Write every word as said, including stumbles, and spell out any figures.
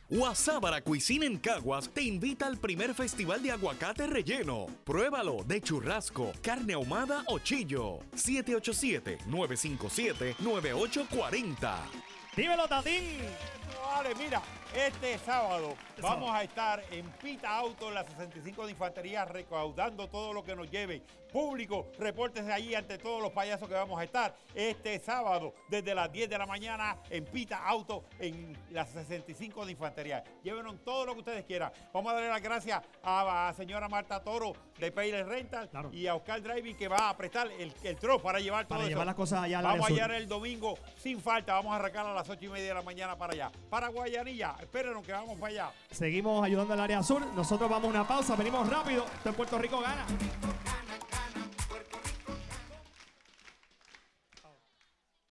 Guasábara Cuisine en Caguas te invita al primer festival de aguacate relleno. Pruébalo de churrasco, carne ahumada o chillo. siete ocho siete, nueve cinco siete, nueve ocho cuatro cero. Dímelo, Tatín. Vale, mira, este sábado Este vamos sábado. a estar en Pita Auto, en la sesenta y cinco de Infantería, recaudando todo lo que nos lleve. Público, repórtese allí ante todos los payasos que vamos a estar este sábado, desde las diez de la mañana, en Pita Auto, en la sesenta y cinco de Infantería. Llévenos todo lo que ustedes quieran. Vamos a darle las gracias a la señora Marta Toro de Payless Rental Claro. y a Oscar Driving, que va a prestar el, el trozo para llevar todo Para eso. llevar las cosas allá al Vamos área a sur. llegar el domingo sin falta. Vamos a arrancar a las ocho y media de la mañana para allá. Para Guayanilla, espérenos que vamos para allá. Seguimos ayudando al área sur. Nosotros vamos a una pausa. Venimos rápido. Esto en Puerto Rico gana.